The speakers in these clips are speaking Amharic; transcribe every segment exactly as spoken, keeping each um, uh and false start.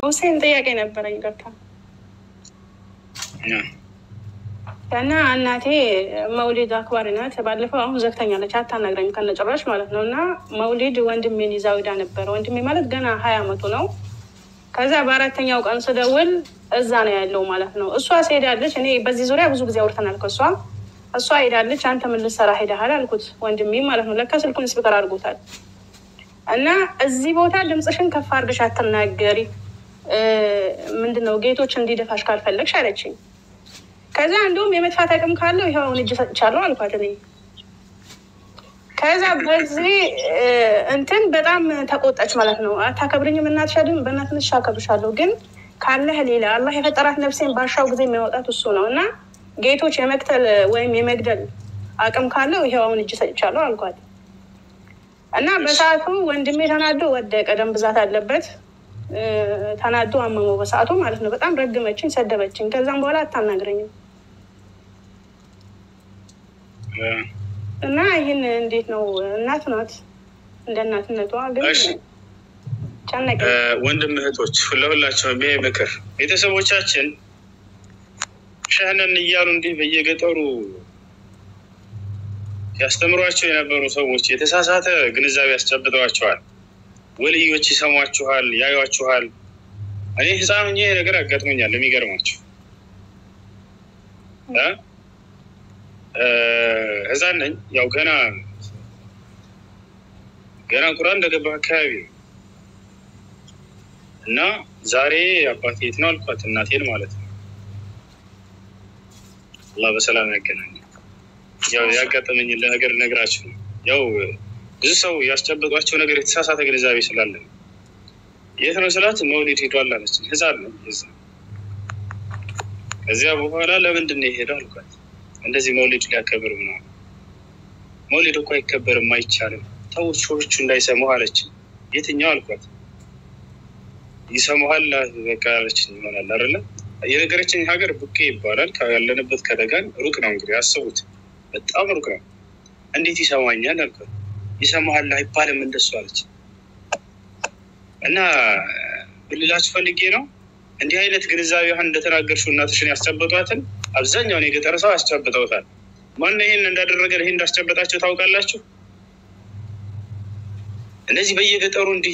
ሁሴን ጥያቄ ነበረኝ ገብታ እና እናቴ መውሊድ አክባሪ ናት። ባለፈው አሁን ዘግተኛለች አታናግረኝ ከነጭራሽ ማለት ነው። እና መውሊድ ወንድሜን ይዛው ሄዳ ነበር። ወንድሜ ማለት ገና ሀያ አመቱ ነው። ከዛ በአራተኛው ቀን ስደውል እዛ ነው ያለው ማለት ነው። እሷ ሄዳለች። እኔ በዚህ ዙሪያ ብዙ ጊዜ አውርተናል ከእሷ እሷ ሄዳለች። አንተ ምን ልትሰራ ሄደሃል አልኩት ወንድሜ ማለት ነው። ለካ ስልኩን ስፒከር አድርጎታል። እና እዚህ ቦታ ድምፅሽን ከፍ አድርገሽ አትናገሪ ምንድነው ጌቶች እንዲደፋሽ ካልፈለግሽ አለችኝ። ከዛ እንደውም የመጥፋት አቅም ካለው ይሄው እጅ ሰጥቻለሁ አልኳት እኔ። ከዛ በዚህ እንትን በጣም ተቆጣች ማለት ነው። አታከብረኝም እናትሽ አይደል? በእናትሽ አከብርሻለሁ ግን ካለህ ሌላ አላህ የፈጠራት ነፍሴን ባሻው ጊዜ የሚያወጣት እሱ ነው። እና ጌቶች የመቅተል ወይም የመግደል አቅም ካለው ይሄው አሁን እጅ ሰጥቻለሁ አልኳት። እና በሰዓቱ ወንድሜ ተናዶ ወደቀ። ደም ብዛት አለበት። ተናዶ አመመው በሰዓቱ ማለት ነው። በጣም ረግመችኝ፣ ሰደበችኝ። ከዛም በኋላ አታናግረኝም። እና ይህን እንዴት ነው እናት ናት እንደ እናትነቷ ግን ጨነቀኝ። ወንድም እህቶች ሁላችሁም ይሄ ምክር ቤተሰቦቻችን ሸህነን እያሉ እንዲህ በየገጠሩ ያስተምሯቸው የነበሩ ሰዎች የተሳሳተ ግንዛቤ ያስጨብጠዋቸዋል። ወልዮች ይሰሟችኋል፣ ያዩዋችኋል። እኔ ህፃን ሆኜ ነገር አጋጥሞኛል። የሚገርማችሁ እ ህፃን ነኝ። ያው ገና ገና ቁርአን እንደገባ አካባቢ እና ዛሬ አባቴ የት ነው አልኳት፣ እናቴን ማለት ነው። አላህ በሰላም ያገናኝ። ያው ያጋጠመኝ ለነገር ነግራችሁ ያው ብዙ ሰው ያስጨበጧቸው ነገር የተሳሳተ ግንዛቤ ስላለ የት ነው ስላት መውሊድ ሄዷል አለች። ህፃን ነው እዛ። ከዚያ በኋላ ለምንድን ነው የሄደው አልኳት። እንደዚህ መውሊድ ሊያከብር ነው። መውሊድ እኮ አይከበርም አይቻልም፣ ተው ሰዎቹ እንዳይሰሙ አለች። የትኛው አልኳት። ይሰሙሃል በቃ አለች። ይሆናል አይደለ? የነገረችኝ ሀገር ቡኬ ይባላል። ያለንበት ከደጋን ሩቅ ነው። እንግዲህ አስቡት፣ በጣም ሩቅ ነው። እንዴት ይሰማኛል አልኳት። ይሰማሃል አይባልም እንደሱ አለች። እና ብልላችሁ ፈልጌ ነው እንዲህ አይነት ግንዛቤ አሁን እንደተናገርሽው እናትሽን ያስጨበጧትን አብዛኛውን የገጠር ሰው ያስጨብጠውታል። ማን ይሄን እንዳደረገ ይሄን እንዳስጨበጣቸው ታውቃላችሁ? እነዚህ በየገጠሩ እንዲህ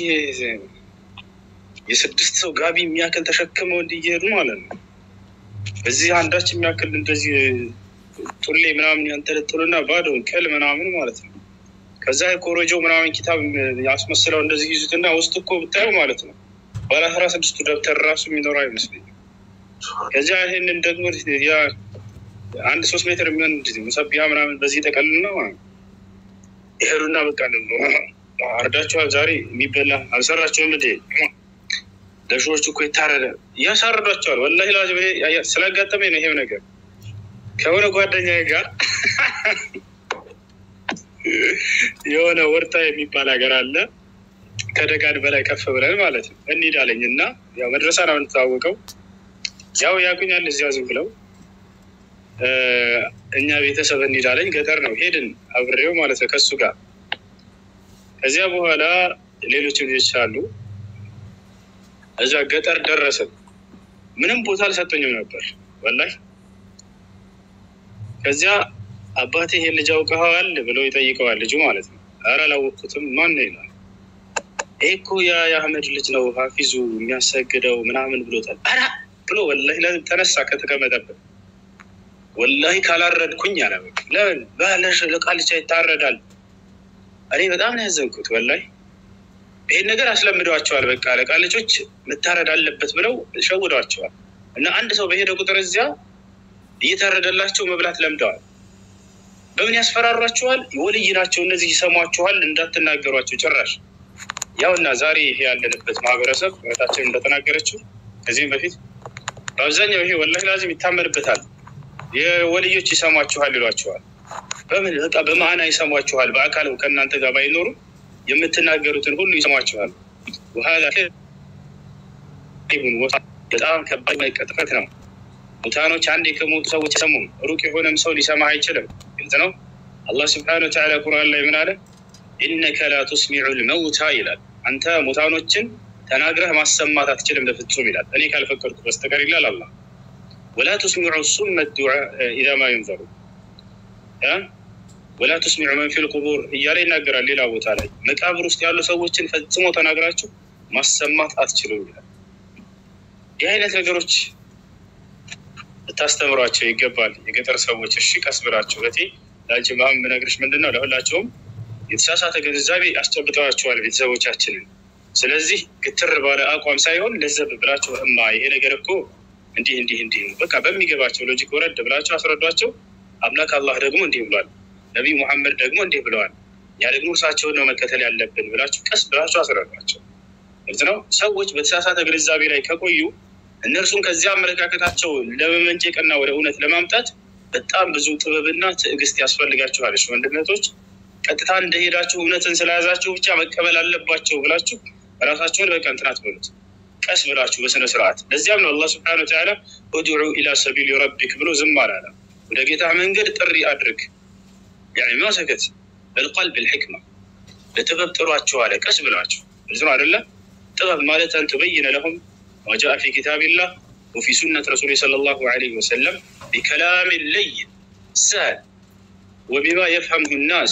የስድስት ሰው ጋቢ የሚያክል ተሸክመው እንዲሄዱ ማለት ነው። በዚህ አንዳች የሚያክል እንደዚህ ጡሌ ምናምን ያንጠለጥሉና ባዶ ቀል ምናምን ማለት ነው። ከዛ ኮሮጆ ምናምን ኪታብ ያስመስለው እንደዚህ ይዙትና ውስጥ እኮ ብታዩ ማለት ነው ባለ አስራ ስድስቱ ደብተር ራሱ የሚኖር አይመስለኝም። ከዛ ይሄንን ደግሞ ያ አንድ ሶስት ሜትር የሚሆን እንደዚህ ሙሰቢያ ምናምን በዚህ ተቀልልና ይሄዱና በቃ ነው አርዳቸዋል። ዛሬ የሚበላ አልሰራቸውም እንዴ? ለሾች እኮ ይታረደ ያሳርዷቸዋል። ወላሂ ላጅ ስላጋጠመኝ ነው ይሄው ነገር። ከሆነ ጓደኛዬ ጋር የሆነ ወርታ የሚባል ሀገር አለ ከደጋን በላይ ከፍ ብለን ማለት ነው። እንሂዳለኝ እና ያው መድረሳ ነው የምንተዋወቀው። ያው ያቁኛል እዚያው ዝም ብለው እኛ ቤተሰብ እንሂዳለኝ። ገጠር ነው ሄድን አብሬው ማለት ነው ከሱ ጋር። ከዚያ በኋላ ሌሎች ልጆች አሉ። እዛ ገጠር ደረሰን። ምንም ቦታ አልሰጠኝም ነበር ወላሂ። ከዚያ አባቴ ይሄን ልጅ አውቀዋል ብሎ ይጠይቀዋል ልጁ ማለት ነው። ኧረ አላወቅኩትም። ማን ነው ይላል። ይሄ እኮ ያ የአህመድ ልጅ ነው ሀፊዙ የሚያሰግደው ምናምን ብሎታል። ኧረ ብሎ ወላሂ ተነሳ ከተቀመጠበት። ወላሂ ካላረድኩኝ አለ። ለምን ባለሽ ለቃልቻ ይታረዳል። እኔ በጣም ነው ያዘንኩት ወላሂ። ይሄን ነገር አስለምደዋቸዋል። በቃ ለቃልቾች መታረድ አለበት ብለው ሸውደዋቸዋል። እና አንድ ሰው በሄደ ቁጥር እዚያ እየታረደላቸው መብላት ለምደዋል። በምን ያስፈራሯቸዋል? ወልይ ናቸው እነዚህ ይሰሟቸዋል፣ እንዳትናገሯቸው ጭራሽ። ያውና ዛሬ ይሄ ያለንበት ማህበረሰብ እህታችን እንደተናገረችው ከዚህም በፊት በአብዛኛው ይሄ ወላሂ ላዚም ይታመንበታል። የወልዮች ይሰሟቸዋል ይሏቸዋል። በምን በቃ በማዕና ይሰሟቸዋል። በአካል ከእናንተ ጋር ባይኖሩ የምትናገሩትን ሁሉ ይሰሟቸዋል። ወሃላ ይሁን በጣም ከባድ መቀጠፈት ነው። ሙታኖች አንዴ ከሞቱ ሰዎች ሰሙም ሩቅ የሆነም ሰው ሊሰማ አይችልም። ግልጽ ነው። አላህ ስብሐነሁ ወተዓላ ቁርአን ላይ ምን አለ? ኢነከ ላ ቱስሚዑ ልመውታ ይላል። አንተ ሙታኖችን ተናግረህ ማሰማት አትችልም በፍጹም ይላል እኔ ካልፈቀድኩ በስተቀር ይላል አላህ ولا تسمعوا الصم الدعاء اذا ما ينذروا ها ولا تسمعوا من في القبور እያለ ይናገራል ሌላ ቦታ ላይ መቃብር ውስጥ ያሉ ሰዎችን ፈጽሞ ተናግራችሁ ማሰማት አትችሉም ይላል ይህ አይነት ነገሮች ታስተምሯቸው ይገባል የገጠር ሰዎች እሺ ቀስ ብላችሁ ለቲ ላንቺ ማም ነገርሽ ምንድነው ለሁላችሁም የተሳሳተ ግንዛቤ አስጨብጣችኋል ቤተሰቦቻችንን ስለዚህ ግትር ባለ አቋም ሳይሆን ለዘብ ብላችሁ እማ ይሄ ነገር እኮ እንዲህ እንዲህ እንዲህ በቃ በሚገባቸው ሎጂክ ወረድ ብላችሁ አስረዷቸው አምላክ አላህ ደግሞ እንዲህ ብሏል ነብዩ መሐመድ ደግሞ እንዲህ ብለዋል ያ ደግሞ እርሳቸውን ነው መከተል ያለብን ብላችሁ ቀስ ብላችሁ አስረዷቸው እንትነው ሰዎች በተሳሳተ ግንዛቤ ላይ ከቆዩ እነርሱን ከዚያ አመለካከታቸው ለመመንጨቅና ወደ እውነት ለማምጣት በጣም ብዙ ጥበብና ትዕግስት ያስፈልጋችኋል እሺ ወንድነቶች ቀጥታ እንደሄዳችሁ እውነትን ስለያዛችሁ ብቻ መቀበል አለባችሁ ብላችሁ ራሳችሁን በቃ እንትናት በሉት ቀስ ብላችሁ በስነ ስርዓት ለዚያም ነው አላህ Subhanahu Wa Ta'ala ادعو الى سبيل ربك ብሎ ዝም አላለ ወደ ጌታ መንገድ ጥሪ አድርግ يعني ما سكت بالقلب الحكمه በጥበብ ጥሯቸው አለ ቀስ ብላችሁ እዚህ አይደለ ጥበብ ማለት አንተ በይነ ለهم وجاء في كتاب الله وفي سنة رسوله صلى الله عليه وسلم بكلام لين سهل وبما يفهمه الناس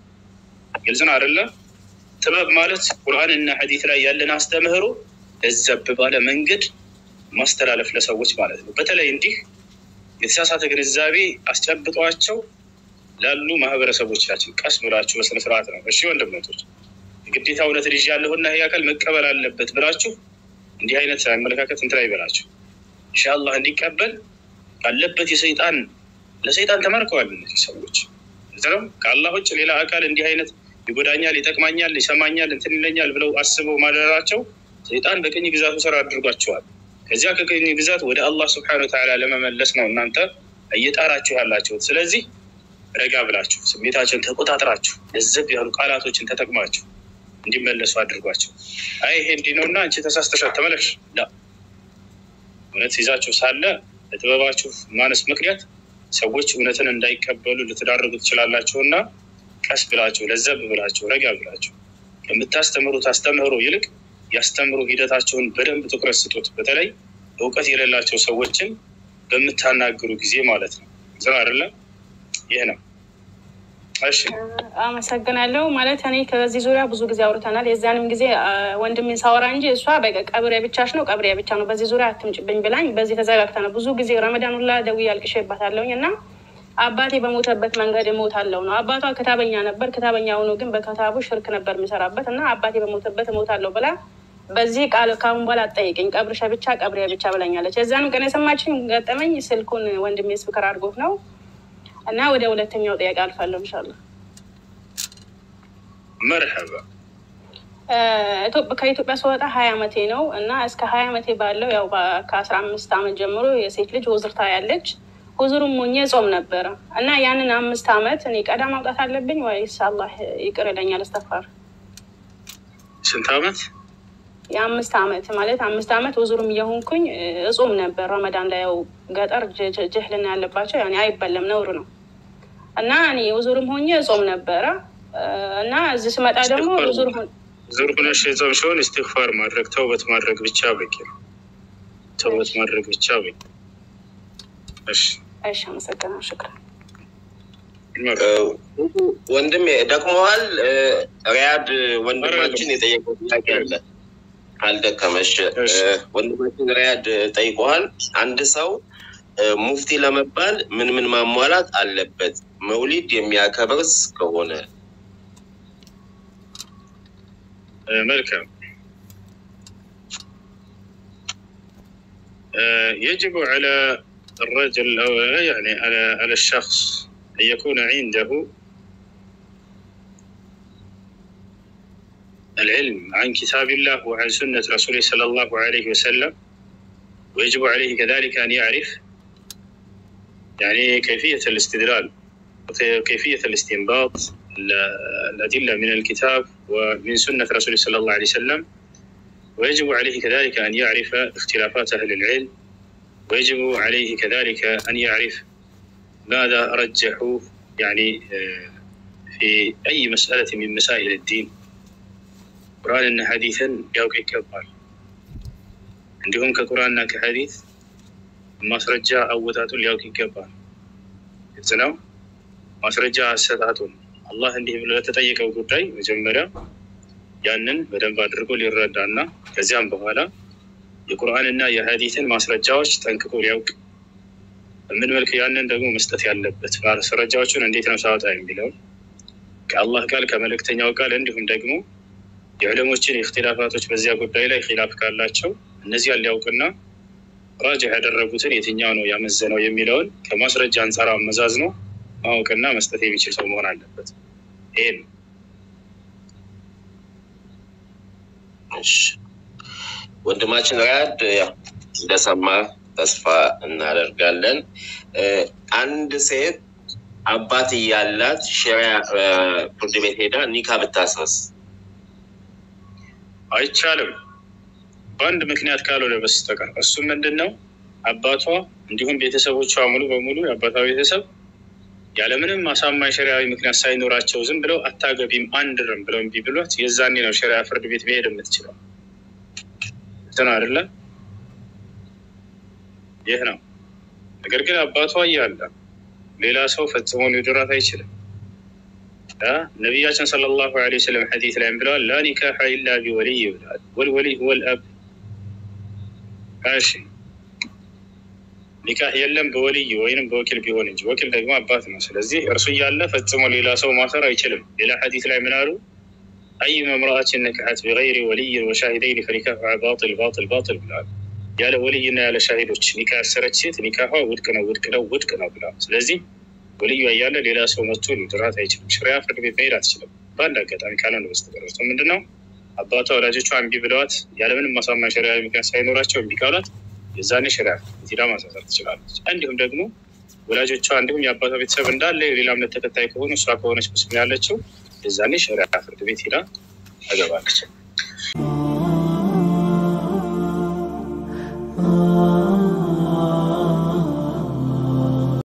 يلزم على الله تباب مالت قرآن إن حديث لا يالنا استمهروا الزبب على منقد ما استلالف لسوش مالت بتلا ينديه يتساسات الزابي أستبط واتشو لالو ما هبر سوش لاتشو كاسم راتشو بس نسراتنا الشيء وندم نتوش قدي ثولة رجال لهن هي كل مكبر على اللبت براتشو እንዲህ አይነት አመለካከት እንትን አይበላችሁ ኢንሻአላህ እንዲቀበል ካለበት የሰይጣን ለሰይጣን ተማርከዋል እነዚህ ሰዎች ዘረም ከአላህ ውጭ ሌላ አካል እንዲህ አይነት ይጎዳኛል ይጠቅማኛል ይሰማኛል እንትን ይለኛል ብለው አስበው ማደራቸው ሰይጣን በቀኝ ግዛቱ ስራ አድርጓቸዋል ከዚያ ከቀኝ ግዛት ወደ አላህ Subhanahu Wa Ta'ala ለመመለስ ነው እናንተ እየጣራችሁ ያላችሁት ስለዚህ ረጋ ብላችሁ ስሜታችሁን ተቆጣጥራችሁ ለዘብ ያሉ ቃላቶችን ተጠቅማችሁ እንዲመለሱ አድርጓቸው አይ ይሄ እንዲነውና አንቺ ተሳስተሻል ተመለሽ ላ እውነት ይዛችሁ ሳለ ለተበባችሁ ማነስ ምክንያት ሰዎች እውነትን እንዳይቀበሉ ልትዳርጉ ትችላላችሁና ቀስ ብላችሁ ለዘብ ብላችሁ ረጋ ብላችሁ ከምታስተምሩት አስተምህሮ ይልቅ ያስተምሩ ሂደታቸውን በደንብ ትኩረት ስጡት በተለይ እውቀት የሌላቸው ሰዎችን በመታናገሩ ጊዜ ማለት ነው ዘራ አይደለ ይሄ ነው እሺ አመሰግናለሁ ማለት እኔ ከዚህ ዙሪያ ብዙ ጊዜ አውርተናል የዛንም ጊዜ ወንድሜን ሳወራ እንጂ እሷ በቃ ቀብሬ ብቻሽ ነው ቀብሬ ብቻ ነው በዚህ ዙሪያ አትምጭብኝ ብላኝ በዚህ ተዘጋግተናል ብዙ ጊዜ ረመዳን ሁላ ደውዬ አልቅሼባታለሁኝና አባቴ በሞተበት መንገድ እሞታለሁ ነው አባቷ ከታበኛ ነበር ከታበኛ ሆኖ ግን በከታቡ ሽርክ ነበር የሚሰራበት እና አባቴ በሞተበት እሞታለሁ ብላ በዚህ ቃል ካሁን በኋላ አትጠይቀኝ ቀብርሽ ብቻ ቀብሬ ብቻ ብላኛለች የዛንም ቀን የሰማችኝ ገጠመኝ ስልኩን ወንድሜ ስፒከር አድርጎት ነው እና ወደ ሁለተኛው ጥያቄ አልፋለሁ ኢንሻአላህ مرحبا ከኢትዮጵያ ስወጣ ሀያ አመቴ ነው እና እስከ ሀያ አመቴ ባለው ያው ከአስራ አምስት አመት ጀምሮ የሴት ልጅ ወዝርታ ያለች ወዝሩም ሞኘ ጾም ነበር እና ያንን አምስት አመት እኔ ቀዳ ማውጣት አለብኝ ወይስ አላህ ይቅር ይለኛል አስተፋር ስንት አመት የአምስት አመት ማለት አምስት አመት ወዝሩም እየሆንኩኝ ጾም ነበር ረመዳን ላይ ያው ገጠር ጀህልና ያለባቸው ያኔ አይበለም ነውር ነው እና እኔ ወዝሩም ሆኜ ጾም ነበር እና እዚህ ስመጣ ደግሞ ወዝሩ ዙር ሆነሽ ጾም ሲሆን ኢስቲግፋር ማድረግ ተውበት ማድረግ ብቻ በቂ ነው ተውበት ማድረግ ብቻ በቂ እሺ እሺ አመሰግናለሁ ሽክራን ወንድም ደክሞሃል ሪያድ ወንድማችን የጠየቀው ጥያቄ አለ ካልደከመሽ ወንድማችን ሪያድ ጠይቋል አንድ ሰው ሙፍቲ ለመባል ምን ምን ማሟላት አለበት መውሊድ የሚያከብርስ ከሆነ መልካም يجب على الرجل أو يعني على على الشخص أن يكون عنده العلم عن كتاب الله وعن سنة رسوله صلى الله عليه وسلم ويجب عليه كذلك أن يعرف يعني كيفية الاستدلال وكيفية الاستنباط الأدلة من الكتاب ومن سنة رسوله صلى الله عليه وسلم ويجب عليه كذلك أن يعرف اختلافات أهل العلم ويجب عليه كذلك أن يعرف ماذا رجحوا يعني في أي مسألة من مسائل الدين قرآن حديثا يوكي كبار እንዲሁም ከቁርአንና ከሐዲስ ማስረጃ አወጣጡን ሊያውቅ ይገባል። ግልጽ ነው። ማስረጃ አሰጣጡን አላህ እንዲህ ብሎ ለተጠየቀው ጉዳይ መጀመሪያ ያንን በደንብ አድርጎ ሊረዳና ከዚያም በኋላ የቁርአንና የሐዲስን ማስረጃዎች ጠንቅቆ ሊያውቅ በምን መልኩ ያንን ደግሞ መስጠት ያለበት ማስረጃዎቹን እንዴት ነው ሳወጣ የሚለው ከአላህ ቃል ከመልእክተኛው ቃል እንዲሁም ደግሞ የዑለሞችን ኢኽቲላፋቶች በዚያ ጉዳይ ላይ ኺላፍ ካላቸው እነዚያን ሊያውቅና ራጅህ ያደረጉትን የትኛው ነው ያመዘነው የሚለውን ከማስረጃ አንፃር አመዛዝኖ ማወቅና መስጠት የሚችል ሰው መሆን አለበት። ይሄ ነው። እሺ ወንድማችን ሪያድ ያው እንደሰማ ተስፋ እናደርጋለን። አንድ ሴት አባት ያላት ሸሪዓ ፍርድ ቤት ሄዳ ኒካ ብታስረስ አይቻልም በአንድ ምክንያት ካልሆነ በስተቀር። እሱ ምንድነው? አባቷ እንዲሁም ቤተሰቦቿ ሙሉ በሙሉ የአባቷ ቤተሰብ ያለምንም ማሳማኝ ሸሪዓዊ ምክንያት ሳይኖራቸው ዝም ብለው አታገቢም አንድርም ብለው እምቢ ብሏት የዛኔ ነው ሸሪዓ ፍርድ ቤት መሄድ የምትችለው። እንትን አይደለ? ይህ ነው። ነገር ግን አባቷ እያለ ሌላ ሰው ፈጽሞ ሊድራት አይችልም። ነቢያችን ሰለላሁ ዐለይሂ ወሰለም ሐዲስ ላይ ብለዋል፣ ላ ኒካሐ ኢላ ቢወሊይ ብለዋል። ወልወሊይ ሁወል አብ። እሺ ኒካህ የለም በወሊይ ወይንም በወኪል ቢሆን እንጂ ወኪል ደግሞ አባት ነው። ስለዚህ እርሱ እያለ ፈጽሞ ሌላ ሰው ማሰር አይችልም። ሌላ ሐዲስ ላይ ምን አሉ? አዩማ እምረአትን ነከሐት ቢገይሪ ወሊይ ወሻሂደይን ፈኒካሑሃ ባጢል ባጢል ባጢል ብለዋል። ያለ ወሊይና ያለ ሻሂዶች ኒካ ያሰረች ሴት ኒካቷ ውድቅ ነው ውድቅ ነው ውድቅ ነው ብለዋል። ስለዚህ ወልዩ እያለ ሌላ ሰው መጥቶ ሊድራት አይችልም። ሸሪዓ ፍርድ ቤት መሄድ አትችልም በአንድ አጋጣሚ ካልሆነ በስተቀር። እሱ ምንድነው? አባቷ ወላጆቿ እምቢ ብለዋት ያለምንም ማሳማኝ ሸሪዓዊ ምክንያት ሳይኖራቸው እምቢ ካሏት የዛኔ ሸሪዓ ሄዳ ማሳሰር ትችላለች። እንዲሁም ደግሞ ወላጆቿ እንዲሁም የአባቷ ቤተሰብ እንዳለ የሌላ እምነት ተከታይ ከሆኑ እሷ ከሆነች ሙስሊም ያለችው የዛኔ ሸሪዓ ፍርድ ቤት ሄዳ ታገባለች።